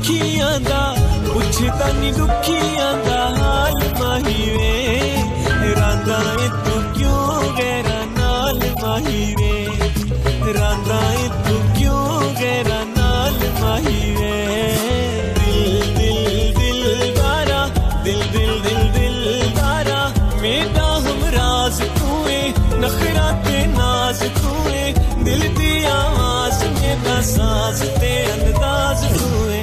सुखियां दा पुछदा नी दुखियां दा हाल माही वे रांदा ए तू क्यों गैरा नाल माही वे रांदा ए तू क्यों गैरा नाल माही वे दिल दिल दिल दिल दारा मेरा हमराज तू है नखरा ते नाज तू है दिल दी आवाज मेरा साज ते अंदाज तू है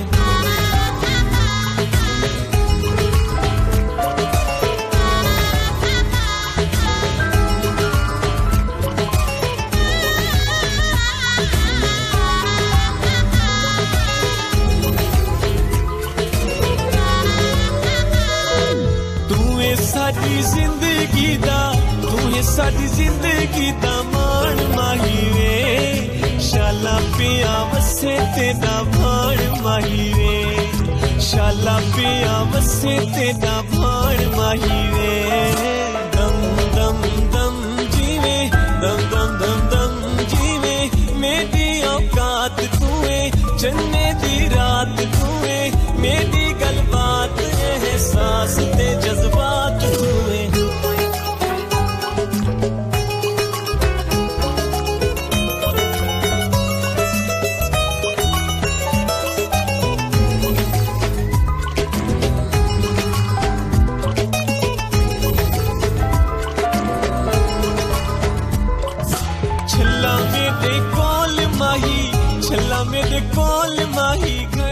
साडी जिंदगी दा तू है साडी जिंदगी दा मान माही वे शाला पिया वसे तेरा भाण माही वे शाला पिया वसे तेरा भाण माही वे दम दम दम जीवे दम दम दम दम जीवे मेरी औकात तू है चन्ने दी रात तू है मेरी गलबात एहसास ते जज्बात तू है छल्ला मेरे कोल माही